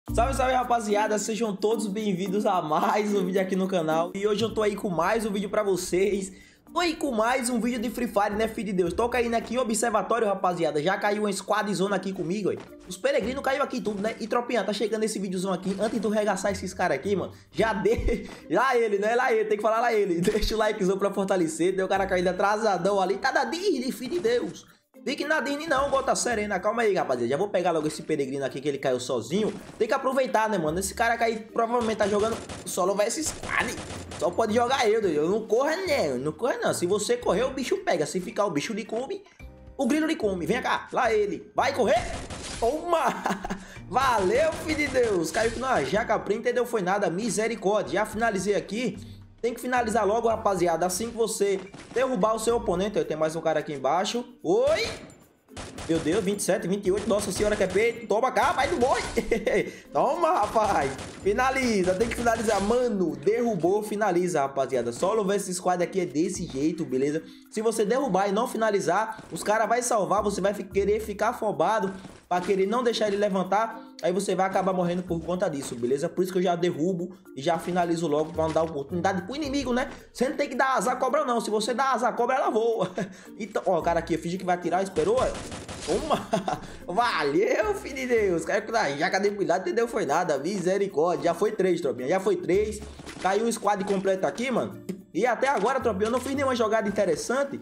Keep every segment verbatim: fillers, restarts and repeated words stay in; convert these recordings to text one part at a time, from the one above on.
Salve, salve, rapaziada, sejam todos bem-vindos a mais um vídeo aqui no canal. E hoje eu tô aí com mais um vídeo pra vocês. Tô aí com mais um vídeo de Free Fire, né, filho de Deus? Tô caindo aqui em observatório, rapaziada. Já caiu uma squadzona aqui comigo, ó. Os peregrinos caiu aqui tudo, né? E, tropinha, tá chegando esse videozão aqui. Antes de eu regaçar esses caras aqui, mano, já dê... Lá ele, né? Lá ele, tem que falar lá ele. Deixa o likezão pra fortalecer. Deu o cara caindo atrasadão ali. Tá da Disney, filho de Deus. Fique na Disney não, gota serena. Calma aí, rapaziada. Já vou pegar logo esse peregrino aqui que ele caiu sozinho. Tem que aproveitar, né, mano? Esse cara cair provavelmente tá jogando solo versus squad. Só pode jogar eu, eu não corra não, não corra não. Se você correr, o bicho pega. Se ficar, o bicho lhe come, o grilo lhe come. Vem cá, lá ele. Vai correr. Toma. Valeu, filho de Deus. Caiu com uma jaca preta, entendeu? Foi nada, misericórdia. Já finalizei aqui. Tem que finalizar logo, rapaziada. Assim que você derrubar o seu oponente. Tem mais um cara aqui embaixo. Oi! Meu Deus, vinte e sete, vinte e oito. Nossa senhora, que é peito. Toma cá, vai do boi. Toma, rapaz. Finaliza, tem que finalizar. Mano, derrubou, finaliza, rapaziada. Solo versus squad aqui é desse jeito, beleza? Se você derrubar e não finalizar, os caras vão salvar. Você vai querer ficar afobado pra querer não deixar ele levantar. Aí você vai acabar morrendo por conta disso, beleza? Por isso que eu já derrubo e já finalizo logo pra não dar oportunidade pro inimigo, né? Você não tem que dar asa à cobra, não. Se você dá asa à cobra, ela voa. Então, ó, o cara aqui, eu fingi que vai atirar, esperou, ó. Uma. Valeu, filho de Deus. Caiu com a jaca de cuidado, entendeu? Foi nada. Misericórdia. Já foi três, tropinha. Já foi três. Caiu um squad completo aqui, mano. E até agora, tropinha, eu não fiz nenhuma jogada interessante.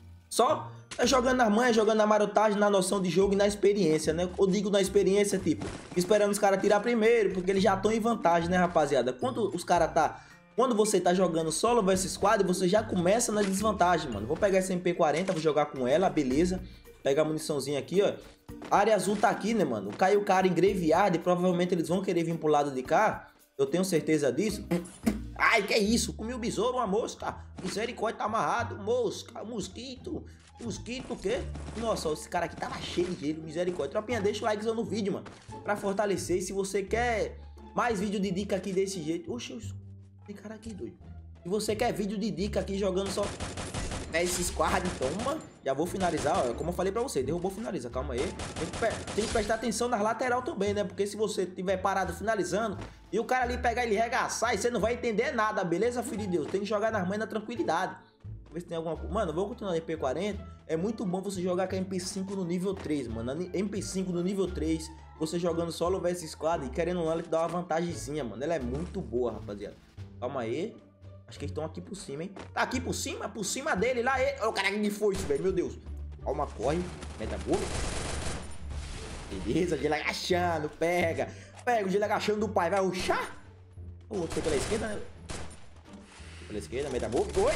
Só jogando nas manhas, jogando na marotagem, na noção de jogo e na experiência, né? Eu digo na experiência, tipo, esperando os caras tirar primeiro, porque eles já estão em vantagem, né, rapaziada? Quando os caras tá... Quando você tá jogando solo versus squad, você já começa na desvantagem, mano. Vou pegar essa M P quarenta, vou jogar com ela, beleza. Pega a muniçãozinha aqui, ó. A área azul tá aqui, né, mano? Caiu o cara em Graveyard e provavelmente eles vão querer vir pro lado de cá. Eu tenho certeza disso. Ai, que isso? Comi o besouro, uma mosca. Misericórdia, tá amarrado. Mosca, mosquito. Mosquito, o quê? Nossa, esse cara aqui tava cheio de gelo. Misericórdia. Tropinha, deixa o likezão no vídeo, mano. Pra fortalecer. E se você quer mais vídeo de dica aqui desse jeito... Oxi, oxi. Tem cara aqui, doido. Se você quer vídeo de dica aqui jogando só... É esse squad, toma. Já vou finalizar, ó. Como eu falei pra você, derrubou, finaliza. Calma aí. Tem que, tem que prestar atenção nas lateral também, né? Porque se você tiver parado finalizando e o cara ali pegar ele regaçar, e você não vai entender nada, beleza, filho de Deus? Tem que jogar nas mãos na tranquilidade. Vamos ver se tem alguma coisa. Mano, vou continuar na M P quarenta. É muito bom você jogar com a M P cinco no nível três, mano. A M P cinco no nível três, você jogando solo versus squad e querendo ela te dá uma vantagemzinha, mano. Ela é muito boa, rapaziada. Calma aí. Acho que eles estão aqui por cima, hein? Tá aqui por cima? Por cima dele, lá ele. Olha o cara que foi isso, velho. Meu Deus. Calma, corre. Meta boa. Beleza, gelo agachando. Pega. Pega o gelo agachando do pai. Vai ruxar. O outro foi pela esquerda, né? Pela esquerda, meta boa. Foi.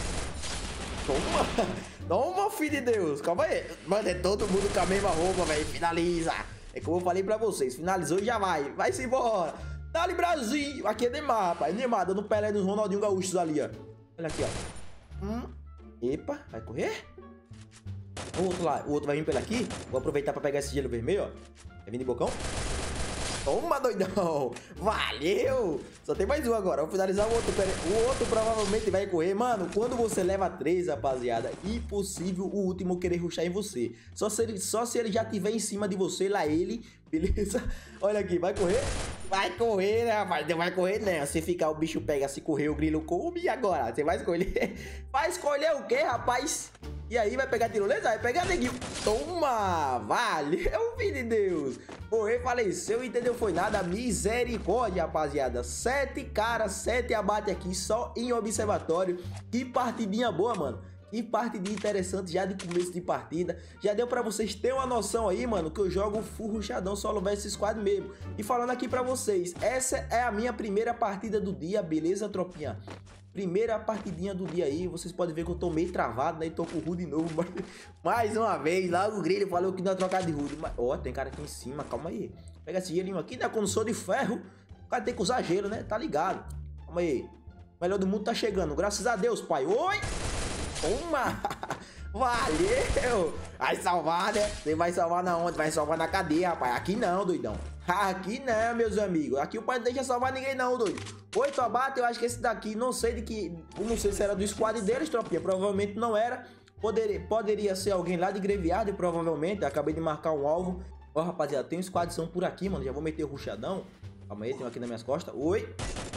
Toma. Toma, filho de Deus. Calma aí. Mano, é todo mundo com a mesma roupa, velho. Finaliza. É como eu falei pra vocês. Finalizou e já vai. Vai-se embora. Dali Brasil, aqui é Neymar, rapaz. Neymar dando Pelé nos Ronaldinho Gaúchos ali, ó. Olha aqui, ó. Hum. Epa, vai correr? O outro lá, o outro vai vir pela aqui. Vou aproveitar pra pegar esse gelo vermelho, ó. Vai vir de bocão. Toma, doidão. Valeu. Só tem mais um agora. Vou finalizar o outro. O outro provavelmente vai correr. Mano, quando você leva três, rapaziada, impossível o último querer rushar em você. Só se ele, só se ele já tiver em cima de você, lá ele, beleza? Olha aqui, vai correr? Vai correr, né, rapaz? Não vai correr, né? Se ficar, o bicho pega. Se correr, o grilo come. E agora? Você vai escolher? Vai escolher o quê, rapaz? E aí, vai pegar tirolesa? Vai pegar neguinho. Toma! Valeu, filho de Deus! Morrer, faleceu, entendeu? Foi nada. Misericórdia, rapaziada. Sete caras, sete abate aqui só em observatório. Que partidinha boa, mano. Que partidinha interessante já de começo de partida. Já deu pra vocês terem uma noção aí, mano, que eu jogo full rushadão solo versus squad mesmo. E falando aqui pra vocês, essa é a minha primeira partida do dia, beleza, tropinha? Primeira partidinha do dia aí. Vocês podem ver que eu tô meio travado, né? E tô com o Rude de novo. Mas... mais uma vez, lá o Grilo falou que não ia trocar de Rude. Mas... ó, tem cara aqui em cima, calma aí. Pega esse gelinho aqui, né? Quando sou de ferro, o cara tem que usar gelo, né? Tá ligado? Calma aí. O melhor do mundo tá chegando, graças a Deus, pai. Oi! Toma! Valeu! Vai salvar, né? Você vai salvar na onde? Vai salvar na cadeia, rapaz. Aqui não, doidão. Aqui não, meus amigos. Aqui o pai não deixa salvar ninguém não, doido. Oito abate, eu acho que esse daqui, não sei de que... não sei se era do squad deles, tropinha. Provavelmente não era. Poderia, poderia ser alguém lá de Graveyard, provavelmente. Eu acabei de marcar um alvo. Ó, rapaziada, tem um squadzão por aqui, mano. Já vou meter o rushadão. Calma aí, tem um aqui nas minhas costas. Oi.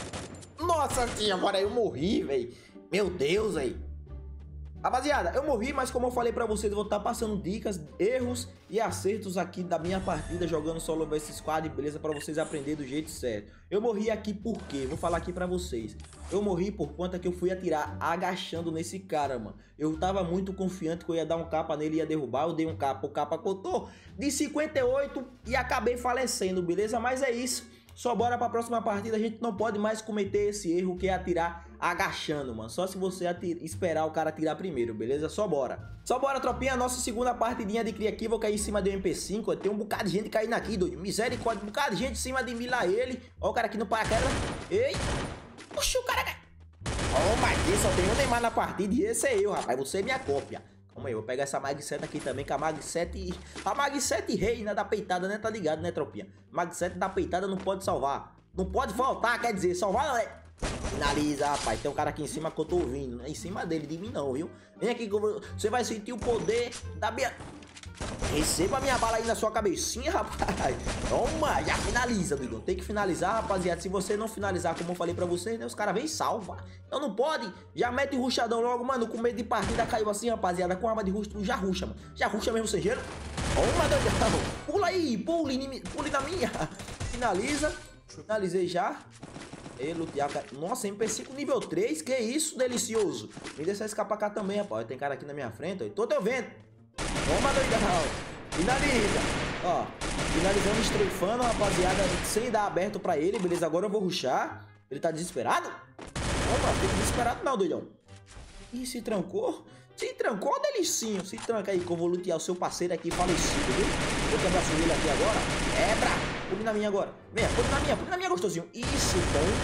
Nossa senhora, agora eu morri, velho. Meu Deus, velho. Rapaziada, eu morri, mas como eu falei pra vocês, eu vou estar passando dicas, erros e acertos aqui da minha partida jogando solo versus squad, beleza? Pra vocês aprenderem do jeito certo. Eu morri aqui por quê? Vou falar aqui pra vocês. Eu morri por conta que eu fui atirar agachando nesse cara, mano. Eu tava muito confiante que eu ia dar um capa nele e ia derrubar. Eu dei um capa, o capa cotou de cinquenta e oito e acabei falecendo, beleza? Mas é isso. Só bora pra próxima partida, a gente não pode mais cometer esse erro que é atirar agachando, mano. Só se você esperar o cara atirar primeiro, beleza? Só bora. Só bora, tropinha. Nossa segunda partidinha de cria aqui. Vou cair em cima do M P cinco. Tem um bocado de gente caindo aqui, doido. Misericórdia. Um bocado de gente em cima de mim lá ele. Ó o cara aqui no paraquedas. Ei. Puxa, o cara cai. Ó, mas aqui só tem um Neymar na partida e esse é eu, rapaz. Você é minha cópia. Calma aí, eu vou pegar essa Mag sete aqui também, que a Mag sete... A Mag sete reina da peitada, né? Tá ligado, né, tropinha? Mag sete da peitada não pode salvar. Não pode faltar, quer dizer, salvar não é... Finaliza, rapaz. Tem um cara aqui em cima que eu tô ouvindo. Não é em cima dele, de mim não, viu? Vem aqui que eu vou... Você vai sentir o poder da minha... Receba a minha bala aí na sua cabecinha, rapaz. Toma, já finaliza, doido. Tem que finalizar, rapaziada. Se você não finalizar, como eu falei pra vocês, né? Os caras vêm e salva. Então não pode. Já mete o rushadão logo, mano. Com medo de partida caiu assim, rapaziada. Com arma de rush, tu já rusha, mano. Já rusha mesmo, sem gelo. Toma, doidão. Pula aí, pule, pule na minha. Finaliza. Finalizei já. E lutear, cara. Nossa, M P cinco nível três. Que isso, delicioso. Me deixa escapar cá também, rapaz. Tem cara aqui na minha frente, ó. Tô teu vendo. Toma, doidão. Finaliza. Ó, finalizando, estrefando, rapaziada, sem dar aberto pra ele, beleza? Agora eu vou rushar. Ele tá desesperado? Opa, fica desesperado não, doidão. Ih, se trancou? Se trancou, delicinho. Se tranca aí que eu vou lutear o seu parceiro aqui falecido, viu? Vou quebrar a dele aqui agora. Quebra. Pule na minha agora. Vem, pule na minha, pule na minha, gostosinho. Isso,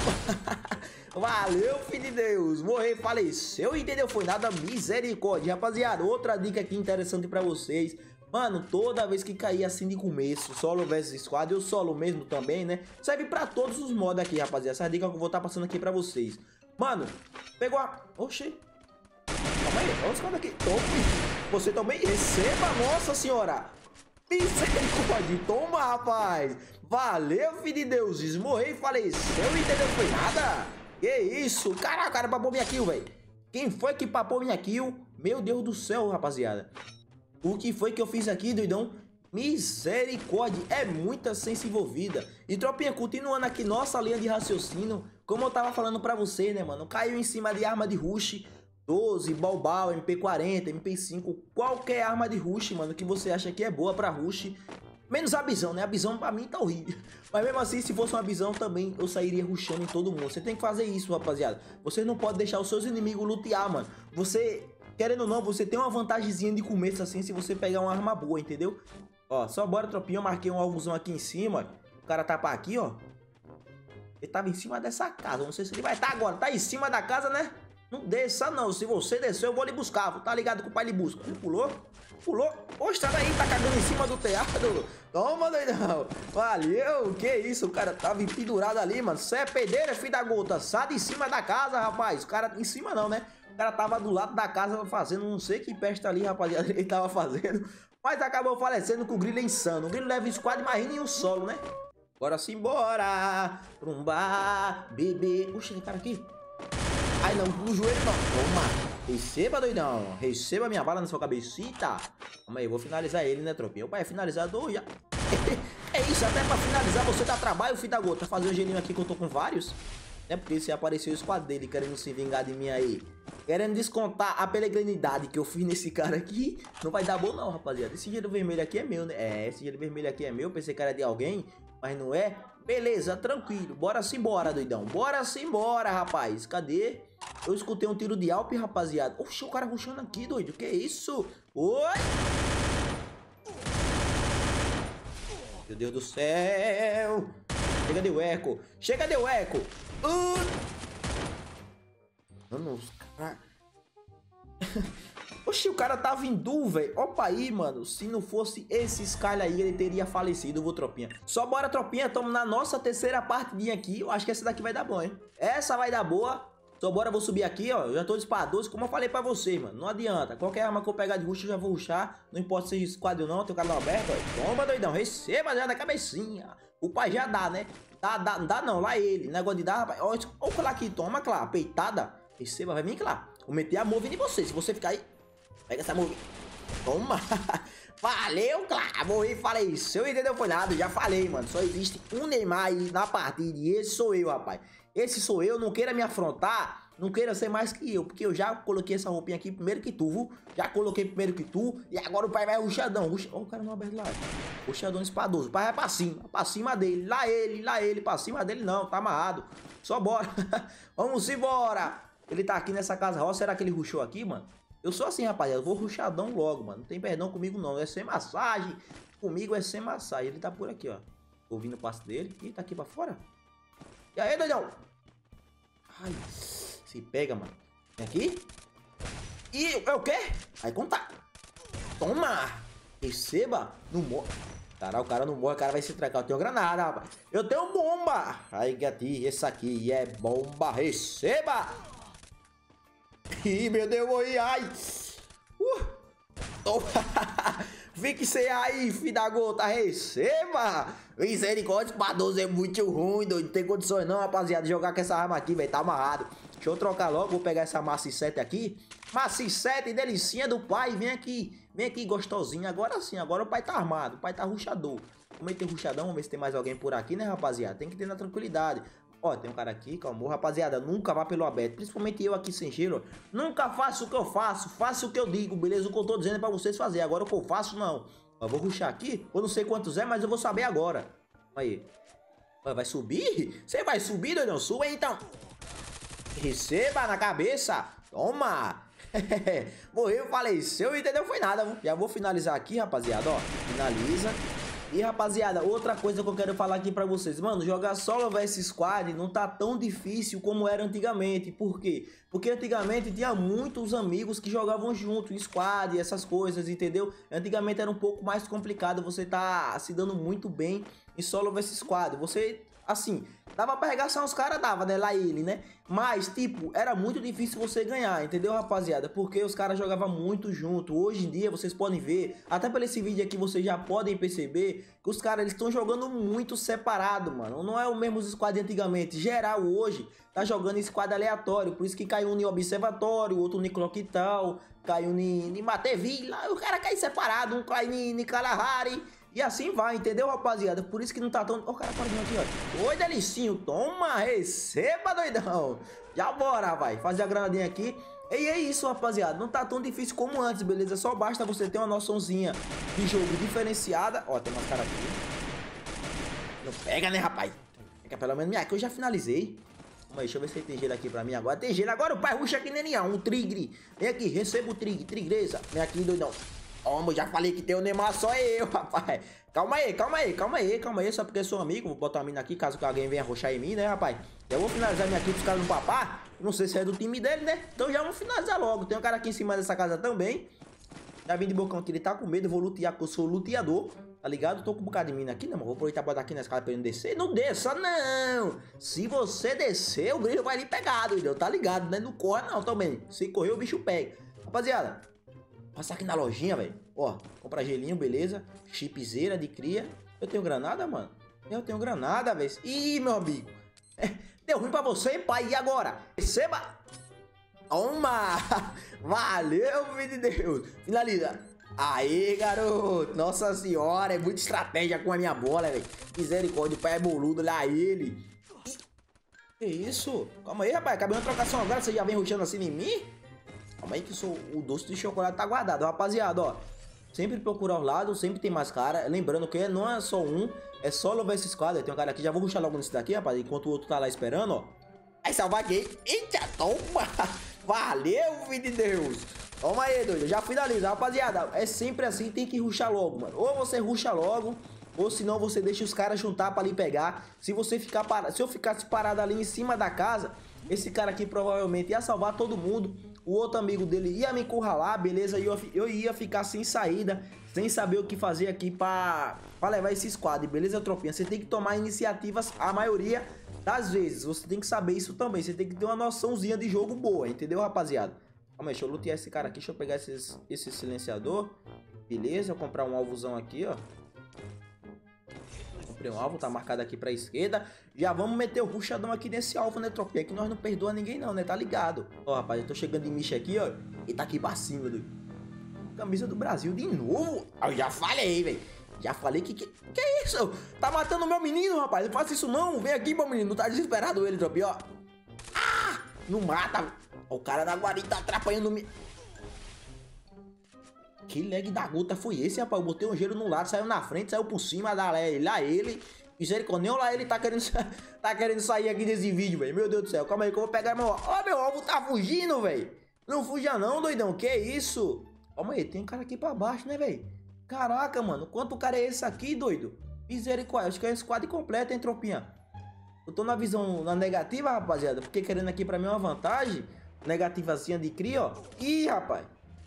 bom. Valeu, filho de Deus. Morrer, faleceu, entendeu? Foi nada, misericórdia. Rapaziada, outra dica aqui interessante pra vocês. Mano, toda vez que cair assim de começo, solo versus squad, eu solo mesmo também, né? Serve pra todos os modos aqui, rapaziada. Essa dica que eu vou estar passando aqui pra vocês. Mano, pegou a... Oxê. Calma aí, olha os caras aqui. Tome. Você também receba, nossa senhora. Misericórdia. Toma, rapaz. Valeu, filho de Deus. Morrei e faleceu, entendeu? Foi nada. Que isso? Caraca, o cara papou minha kill, velho. Quem foi que papou minha kill? Meu Deus do céu, rapaziada. O que foi que eu fiz aqui, doidão? Misericórdia, é muita ciência envolvida. E tropinha, continuando aqui nossa linha de raciocínio, como eu tava falando pra você, né, mano? Caiu em cima de arma de rush, doze, balbal, M P quarenta, M P cinco, qualquer arma de rush, mano, que você acha que é boa pra rush. Menos a bisão, né? A bisão pra mim tá horrível. Mas mesmo assim, se fosse uma bisão também, eu sairia rushando em todo mundo. Você tem que fazer isso, rapaziada. Você não pode deixar os seus inimigos lutear, mano. Você... Querendo ou não, você tem uma vantagemzinha de começo assim se você pegar uma arma boa, entendeu? Ó, só bora, tropinha. Eu marquei um alvozão aqui em cima. O cara tá pra aqui, ó. Ele tava em cima dessa casa. Não sei se ele vai estar agora. Tá em cima da casa, né? Não desça, não. Se você descer, eu vou lhe buscar. Tá ligado que o pai lhe busca. Ele pulou. Pulou. Poxa, tá daí. Tá cagando em cima do teatro. Toma, doidão. Valeu. Que isso? O cara tava pendurado ali, mano. Você é pedreiro, filho da gota. Sai de cima da casa, rapaz. O cara... Em cima não, né? O cara tava do lado da casa fazendo não sei que peste ali, rapaziada, ele tava fazendo. Mas acabou falecendo com o grilo insano. O grilo leva squad, mas em um solo, né? Bora simbora. Trumbar, bebê. Oxe, tem cara aqui. Ai, não, no joelho não. Toma. Receba, doidão. Receba minha bala na sua cabecita. Calma aí, eu vou finalizar ele, né, tropinha? O pai é finalizador já. É isso, até pra finalizar você dá trabalho, filho da gota. Fazer um gelinho aqui que eu tô com vários. É porque se apareceu o squad dele querendo se vingar de mim aí, querendo descontar a peregrinidade que eu fiz nesse cara aqui, não vai dar bom não, rapaziada. Esse gelo vermelho aqui é meu, né? É, esse gelo vermelho aqui é meu. Pensei que era de alguém, mas não é. Beleza, tranquilo. Bora simbora, doidão. Bora simbora, rapaz. Cadê? Eu escutei um tiro de Alp, rapaziada. Oxe, o cara rushando aqui, doido. Que isso? Oi! Meu Deus do céu! Chega de eco! Chega de eco! Uh! Mano, os caras... Oxi, o cara tava em duo, velho. Opa aí, mano. Se não fosse esse Skyler aí, ele teria falecido, vou, tropinha. Só bora, tropinha. Tamo na nossa terceira partidinha aqui. Eu acho que essa daqui vai dar bom, hein? Essa vai dar boa. Só bora, vou subir aqui, ó. Eu já tô de espada doze, como eu falei pra vocês, mano. Não adianta. Qualquer arma que eu pegar de rush, eu já vou rushar. Não importa se seja squad ou não. Tem o canal aberto, ó. Toma, doidão. Receba já da cabecinha. O pai já dá, né? Dá, dá, dá não. Lá ele. Negócio de dar, rapaz. Ó, ó o Clá aqui. Toma, Clá. Peitada. Receba, vai vir, Clá. Vou meter a move em você. Se você ficar aí, pega essa move. Toma. Valeu, Clá. Morri, falei. Se eu entendeu foi nada. Já falei, mano. Só existe um Neymar aí na partida. E esse sou eu, rapaz. Esse sou eu. Não queira me afrontar. Não queira ser mais que eu, porque eu já coloquei essa roupinha aqui primeiro que tu, viu? Já coloquei primeiro que tu, e agora o pai vai ruxadão. Ruxa... Oh, o cara não aberto lá. Ruxadão espadoso. O pai vai pra cima, pra cima dele. Lá ele, lá ele, pra cima dele não, tá amarrado. Só bora. Vamos embora. Ele tá aqui nessa casa roça. Será que ele ruxou aqui, mano? Eu sou assim, rapaziada. Eu vou ruxadão logo, mano. Não tem perdão comigo, não. É sem massagem. Comigo é sem massagem. Ele tá por aqui, ó. Tô ouvindo o passo dele. Ih, tá aqui pra fora. E aí, doidão? Ai... Se pega, mano. Vem aqui. E é o quê? Aí contar. Toma. Receba. Não morre. Cara, o cara não morre. O cara vai se trancar. Eu tenho granada, rapaz. Eu tenho bomba. Aí, gatinho. Esse aqui é bomba. Receba. Ih, meu Deus. Morri. Ai. Uh. Toma. Fique-se aí, filho da gota. Receba. Misericórdia. Para doze é muito ruim, doido. Não tem condições não, rapaziada. De jogar com essa arma aqui, velho. Tá amarrado. Deixa eu trocar logo, vou pegar essa Maci sete aqui. Maci sete, delicinha do pai. Vem aqui, vem aqui gostosinho. Agora sim, agora o pai tá armado. O pai tá ruxador. Vamos meter ruxadão, vamos ver se tem mais alguém por aqui, né, rapaziada? Tem que ter na tranquilidade. Ó, tem um cara aqui, calma, rapaziada. Nunca vá pelo aberto, principalmente eu aqui sem gelo. Nunca faço o que eu faço, faço o que eu digo, beleza? O que eu tô dizendo é pra vocês fazer. Agora o que eu faço, não. Ó, vou ruxar aqui, eu não sei quantos é, mas eu vou saber agora. Aí. Ó, vai subir? Você vai subir, doidão? Suba aí, então. Receba na cabeça. Toma. Morreu, faleceu, entendeu? Foi nada, viu? Já vou finalizar aqui, rapaziada, ó. Finaliza. E, rapaziada, outra coisa que eu quero falar aqui pra vocês. Mano, jogar solo versus squad não tá tão difícil como era antigamente. Por quê? Porque antigamente tinha muitos amigos que jogavam junto, em squad e essas coisas, entendeu? Antigamente era um pouco mais complicado. Você tá se dando muito bem em solo versus squad. Você... Assim, dava pra arregaçar uns caras, dava, né? Lá ele, né? Mas, tipo, era muito difícil você ganhar, entendeu, rapaziada? Porque os caras jogavam muito junto. Hoje em dia, vocês podem ver, até por esse vídeo aqui, vocês já podem perceber que os caras, eles estão jogando muito separado, mano. Não é o mesmo squad antigamente. Geral, hoje, tá jogando em squad aleatório. Por isso que caiu um em Observatório, outro em Cloquital, caiu em Matevilla. O cara cai separado, um cai em Kalahari. E assim vai, entendeu, rapaziada? Por isso que não tá tão... Ó, o cara pode vir aqui, ó. Oi, delicinho. Toma, receba, doidão. Já bora, vai. Fazer a granadinha aqui. E é isso, rapaziada. Não tá tão difícil como antes, beleza? Só basta você ter uma noçãozinha de jogo diferenciada. Ó, tem umas caras aqui. Não pega, né, rapaz? Pega pelo menos minha aqui. Eu já finalizei. Calma aí, deixa eu ver se tem gelo aqui pra mim agora. Tem gelo. Agora o pai ruxa aqui nem um trigre. Vem aqui, receba o trigre. Trigresa. Vem aqui, doidão. Toma, já falei que tem o Neymar, só eu, rapaz. Calma aí, calma aí, calma aí, calma aí. Só porque eu sou amigo, vou botar a mina aqui, caso que alguém venha arrochar em mim, né, rapaz? Eu vou finalizar minha aqui pros caras no papá. Não sei se é do time dele, né? Então já vamos finalizar logo. Tem um cara aqui em cima dessa casa também. Já vim de bocão que ele tá com medo. Eu vou lutear, porque eu sou luteador. Tá ligado? Tô com um bocado de mina aqui, né, mano? Vou aproveitar pra botar aqui nessa casa pra ele não descer. Não desça, não! Se você descer, o grilo vai lhe pegar, entendeu? Tá ligado, né? Não corre, não, também. Se correr, o bicho pega. Rapaziada, passar aqui na lojinha, velho. Ó, comprar gelinho, beleza. Chipzeira de cria. Eu tenho granada, mano? Eu tenho granada, velho. Ih, meu amigo. É, deu ruim pra você, pai. E agora? Receba. Toma. Valeu, filho de Deus. Finaliza. Aí, garoto. Nossa senhora, é muita estratégia com a minha bola, velho. Misericórdia, o pai é boludo. Lá ele. Ih, que isso? Calma aí, rapaz. Acabei uma trocação agora. Você já vem rushando assim em mim? Calma aí que sou, o doce de chocolate tá guardado, rapaziada, ó. Sempre procurar os lados, sempre tem mais cara. Lembrando que não é só um, é solo versus squad. Tem um cara aqui, já vou rushar logo nesse daqui, rapaz. Enquanto o outro tá lá esperando, ó. Aí salvar aqui. Eita, toma. Valeu, filho de Deus. Toma aí, doido. Já finaliza, rapaziada. É sempre assim, tem que rushar logo, mano. Ou você rusha logo, ou senão você deixa os caras juntar pra ali pegar. Se você ficar parado, se eu ficasse parado ali em cima da casa, esse cara aqui provavelmente ia salvar todo mundo. O outro amigo dele ia me encurralar, beleza? E eu, eu ia ficar sem saída, sem saber o que fazer aqui pra, pra levar esse squad, beleza, tropinha? Você tem que tomar iniciativas, a maioria das vezes. Você tem que saber isso também. Você tem que ter uma noçãozinha de jogo boa, entendeu, rapaziada? Calma aí, deixa eu lutear esse cara aqui. Deixa eu pegar esses, esse silenciador. Beleza, vou comprar um alvozão aqui, ó. Comprei um alvo, tá marcado aqui pra esquerda. Já vamos meter o rushadão aqui nesse alvo, né, tropinha? Que nós não perdoa ninguém não, né? Tá ligado? Ó, rapaz, eu tô chegando de Misha aqui, ó. E tá aqui pra cima, doido. Camisa do Brasil de novo. Eu já falei, velho. Já falei que, que... Que é isso? Tá matando o meu menino, rapaz. Não faça isso não. Vem aqui, meu menino. Não tá desesperado ele, tropinha, ó. Ah! Não mata. O cara da guarita tá atrapalhando me... Que lag da gota foi esse, rapaz? Eu botei um gelo no lado, saiu na frente, saiu por cima da lá ele. Misericórdia, nem lá ele tá querendo, tá querendo sair aqui desse vídeo, velho. Meu Deus do céu, calma aí que eu vou pegar meu... Ó, meu alvo tá fugindo, velho. Não fuja não, doidão. Que isso? Calma aí, tem um cara aqui pra baixo, né, velho? Caraca, mano. Quanto cara é esse aqui, doido? Misericórdia, acho que é um squad completo, hein, tropinha? Eu tô na visão na negativa, rapaziada. Porque querendo aqui pra mim uma vantagem. Negativazinha de cria, ó. Ih, rapaz.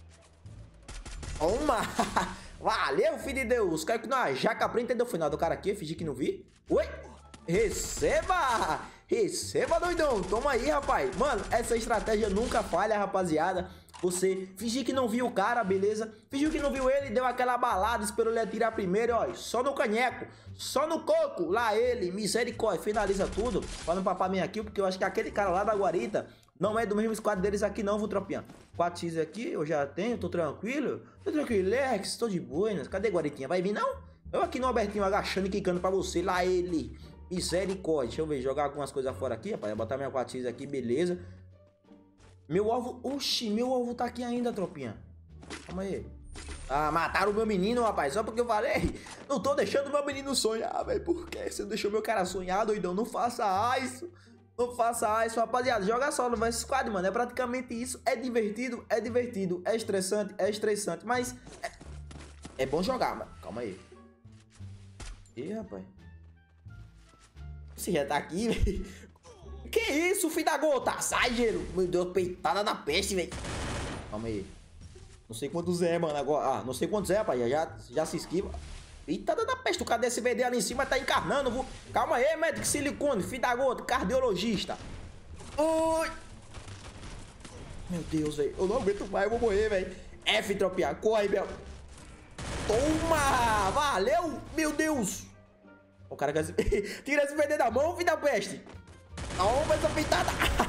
Toma! Valeu, filho de Deus! Caiu que na jaca preta, entendeu o final do cara aqui, fingi que não vi. Oi! Receba! Receba, doidão! Toma aí, rapaz! Mano, essa estratégia nunca falha, rapaziada. Você fingir que não viu o cara, beleza? Fingiu que não viu ele, deu aquela balada, esperou ele atirar primeiro, ó. Só no caneco, só no coco. Lá ele, misericórdia, finaliza tudo. Pra não papar minha kill, porque eu acho que aquele cara lá da guarita não é do mesmo squad deles aqui não, vou tropinha. quatro x aqui, eu já tenho, tô tranquilo. Tô tranquilex, tô de buenas. Cadê guaritinha? Vai vir não? Eu aqui no abertinho agachando e quicando pra você. Lá ele, misericórdia. Deixa eu ver, jogar algumas coisas fora aqui, rapaz. Botar minha quatro x aqui, beleza. Meu alvo, oxi, meu alvo tá aqui ainda, tropinha. Calma aí. Ah, mataram o meu menino, rapaz. Só porque eu falei, não tô deixando meu menino sonhar, velho. Por que você deixou meu cara sonhar, doidão? Não faça isso. Não faça isso, rapaziada. Joga solo versus squad, mano. É praticamente isso. É divertido, é divertido. É estressante, é estressante. Mas é, é bom jogar, mano. Calma aí. Ih, rapaz. Você já tá aqui, velho. Que isso, filho da gota? Sai, gelo. Meu Deus, peitada da peste, velho. Calma aí. Não sei quantos é, mano. Agora, ah, não sei quantos é, rapaz. Já, já, já se esquiva. Peitada da peste. O cara desse V D ali em cima tá encarnando. Vou... Calma aí, médico silicone. Filho da gota. Cardiologista. Oi. Meu Deus, velho. Eu não aguento mais. Eu vou morrer, velho. F, tropia. Corre, meu. Toma. Valeu. Meu Deus. O cara quer se... Tira esse V D da mão, filho da peste. Toma essa peitada.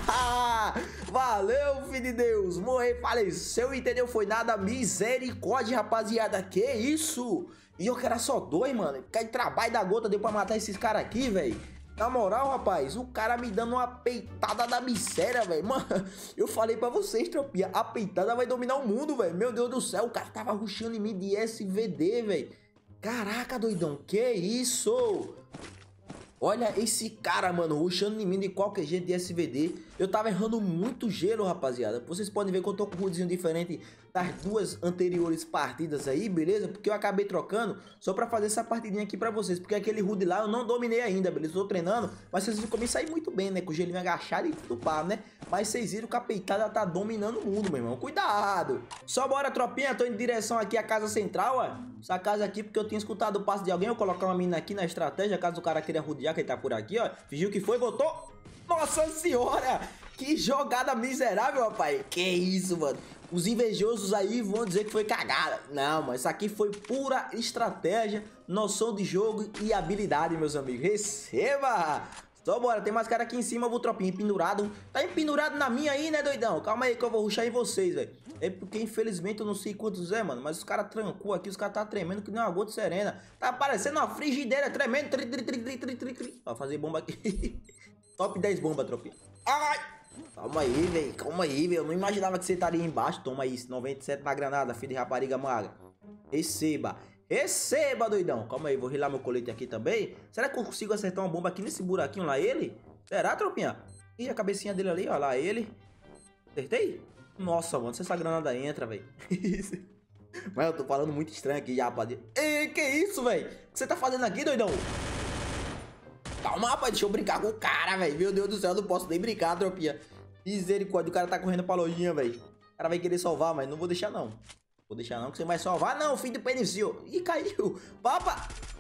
Valeu, filho de Deus. Morreu, faleceu, entendeu? Foi nada, misericórdia, rapaziada. Que isso? E eu que era só dois, mano. Que trabalho da gota deu pra matar esses caras aqui, velho. Na moral, rapaz, o cara me dando uma peitada da miséria, velho. Mano, eu falei pra vocês, tropinha. A peitada vai dominar o mundo, velho. Meu Deus do céu, o cara tava rushando em mim de S V D, velho. Caraca, doidão. Que isso? Olha esse cara, mano, rushando em mim de qualquer jeito de S V D. Eu tava errando muito gelo, rapaziada. Vocês podem ver que eu tô com um HUDzinho diferente das duas anteriores partidas aí, beleza? Porque eu acabei trocando só pra fazer essa partidinha aqui pra vocês. Porque aquele H U D lá eu não dominei ainda, beleza? Eu tô treinando, mas vocês viram que eu me saí muito bem, né? Com o gelinho agachado e tudo pá, né? Mas vocês viram que a peitada tá dominando o mundo, meu irmão. Cuidado! Só bora, tropinha. Tô em direção aqui à casa central, ó. Essa casa aqui, porque eu tinha escutado o passo de alguém. Eu colocar uma mina aqui na estratégia, caso o cara queira rodear, que ele tá por aqui, ó. Fingiu que foi, botou. Nossa senhora! Que jogada miserável, rapaz. Que isso, mano. Os invejosos aí vão dizer que foi cagada. Não, mas isso aqui foi pura estratégia, noção de jogo e habilidade, meus amigos. Receba! Só bora, tem mais cara aqui em cima, eu vou tropinha empendurado. Tá empendurado na minha aí, né, doidão? Calma aí que eu vou rushar em vocês, velho. É porque, infelizmente, eu não sei quantos é, mano. Mas os caras trancou aqui, os caras tá tremendo que nem uma gota serena. Tá parecendo uma frigideira tremendo. Tri, tri, tri, tri, tri, tri, tri. Ó, fazer bomba aqui. Top dez bomba, tropinha. Ai! Calma aí, velho. Calma aí, velho. Eu não imaginava que você estaria embaixo. Toma isso. noventa e sete na granada, filho de rapariga magra. Receba. Receba, doidão. Calma aí, vou rilar meu colete aqui também. Será que eu consigo acertar uma bomba aqui nesse buraquinho lá, ele? Será, tropinha? Ih, a cabecinha dele ali, ó, lá ele. Acertei? Nossa, mano, se essa granada entra, velho. Mas eu tô falando muito estranho aqui já, rapaziada. Ei, que isso, velho? O que você tá fazendo aqui, doidão? Calma, rapaz, deixa eu brincar com o cara, velho. Meu Deus do céu, eu não posso nem brincar, tropinha. Misericórdia, o cara tá correndo pra lojinha, velho. O cara vai querer salvar, mas não vou deixar, não. Vou deixar não, que você vai salvar. Não, filho do penicil. Ih, caiu. Papa.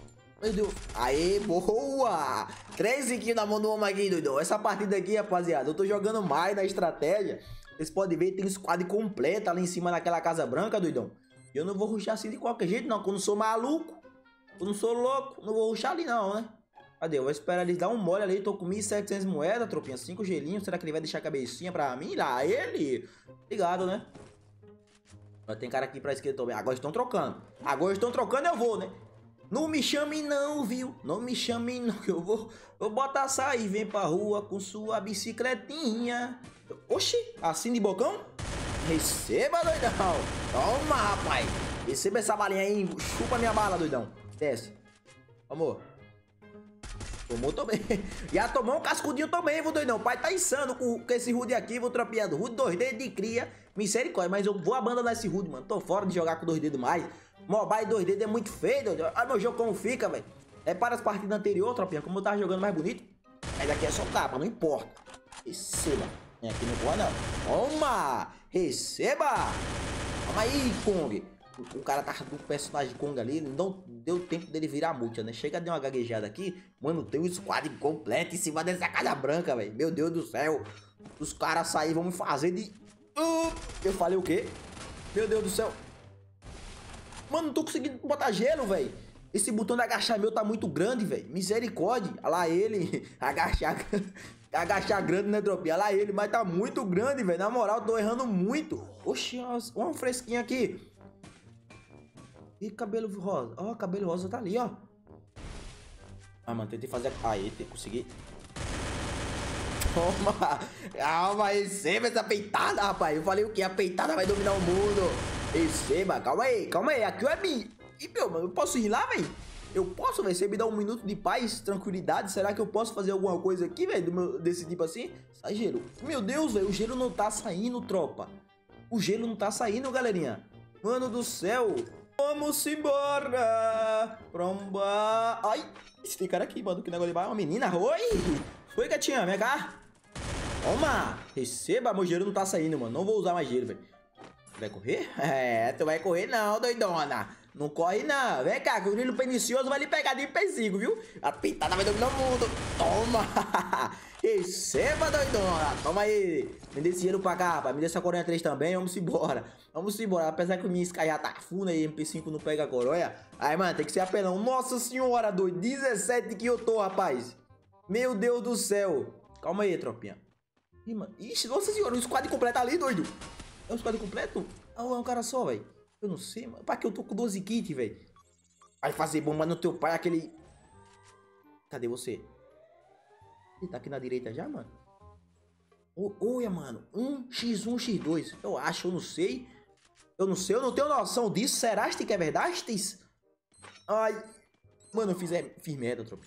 Meu Deus. Aê, boa. treze kills na mão do homem aqui, doidão. Essa partida aqui, rapaziada, eu tô jogando mais na estratégia. Vocês podem ver, tem um squad completo ali em cima naquela casa branca, doidão. E eu não vou rushar assim de qualquer jeito, não. Quando eu não sou maluco, eu não sou louco, não vou rushar ali, não, né? Cadê? Eu vou esperar eles dar um mole ali. Tô com mil e setecentas moedas, tropinha. cinco gelinhos. Será que ele vai deixar a cabecinha pra mim? Lá, ele. Ligado, né? Mas tem cara aqui pra esquerda também. Agora estão trocando. Agora estão trocando, eu vou, né? Não me chame não, viu? Não me chame não, que eu vou... Eu botar sair, vem pra rua com sua bicicletinha. Oxi, assim de bocão? Receba, doidão. Toma, rapaz. Receba essa balinha aí. Chupa minha bala, doidão. Desce. Amor. Tomou também. Já tomou um cascudinho também, vou doidão. O pai tá insano com, com esse Rude aqui, vou tropeando. Rude dois dedos de cria. Misericórdia, mas eu vou abandonar esse Rude, mano. Tô fora de jogar com dois dedos mais. Mobile dois dedos é muito feio, doido. Olha meu jogo como fica, velho. É para as partidas anteriores, tropinha, como eu tava jogando mais bonito. Mas aqui é só capa, não importa. Receba. É, aqui não pode, não. Toma! Receba! Toma aí, Kong. O, o cara tá com o personagem Kong ali, não deu tempo dele virar multa, né? Chega, deu uma gaguejada aqui. Mano, tem um squad completo em cima dessa casa branca, velho. Meu Deus do céu. Os caras saíram, vão me fazer de... Uh, eu falei o quê? Meu Deus do céu. Mano, não tô conseguindo botar gelo, velho. Esse botão de agachar meu tá muito grande, velho. Misericórdia. Olha lá ele. Agachar... Agachar grande, né, Dropinha? Olha lá ele, mas tá muito grande, velho. Na moral, tô errando muito. Oxi, uma fresquinha aqui. E cabelo rosa. Ó, oh, cabelo rosa tá ali, ó. Ah, mano, tentei fazer... Aí, tem que conseguir. Toma. Calma, receba essa peitada, rapaz. Eu falei o que? A peitada vai dominar o mundo. Receba, calma aí, calma aí. Aqui é mim. E, meu, mano, eu posso ir lá, velho? Eu posso, velho? Você me dá um minuto de paz, tranquilidade? Será que eu posso fazer alguma coisa aqui, velho? Desse tipo assim? Sai gelo. Meu Deus, velho. O gelo não tá saindo, tropa. O gelo não tá saindo, galerinha. Mano do céu. Vamos embora. Promba. Ai. Esse cara aqui, mano. Que negócio de uma menina. Oi. Oi, gatinha. Vem cá. Toma. Receba. Meu gelo não tá saindo, mano. Não vou usar mais gelo, velho. Vai correr? É, tu vai correr não, doidona. Não corre não. Vem cá, que o grilo pernicioso vai lhe pegar de pesigo, viu? A pintada vai dominar o mundo. Toma. Receba, doidona. Toma aí. Me dê esse dinheiro pra cá, rapaz. Me dê essa coronha três também. Vamos embora. Vamos embora. Apesar que o minha Sky já tá funa e M P cinco não pega a coronha. Aí, mano, tem que ser apelão. Nossa senhora, doido. dezessete que eu tô, rapaz. Meu Deus do céu. Calma aí, tropinha. Ih, mano. Ixi, nossa senhora. O squad completo ali, doido. É um squad completo? Ah, é um cara só, velho. Eu não sei, mano. Pra que eu tô com doze kits, velho? Vai fazer bomba no teu pai, aquele... Cadê você? Ele tá aqui na direita já, mano? Olha, mano. um contra um, contra dois. Eu acho, eu não sei. Eu não sei, eu não tenho noção disso. Será que é verdade? Ai. Mano, eu fiz, é, fiz merda, tropa.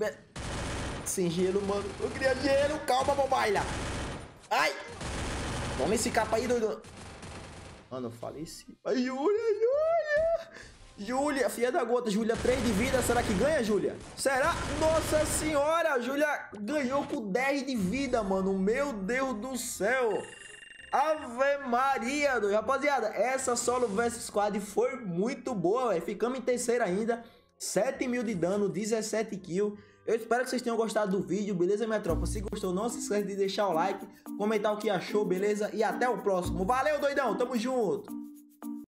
Sem gelo, mano. Eu queria gelo. Calma, mobile. Ai. Toma esse capa aí, doido. Mano, eu faleci. Ai, Júlia, Júlia. Júlia, filha da gota. Júlia, três de vida. Será que ganha, Júlia? Será? Nossa senhora. Júlia ganhou com dez de vida, mano. Meu Deus do céu. Ave Maria, doido. Rapaziada, essa solo versus squad foi muito boa, velho. Ficamos em terceiro ainda. sete mil de dano, dezessete kills. Eu espero que vocês tenham gostado do vídeo, beleza, minha tropa? Se gostou, não se esqueça de deixar o like, comentar o que achou, beleza? E até o próximo. Valeu, doidão, tamo junto!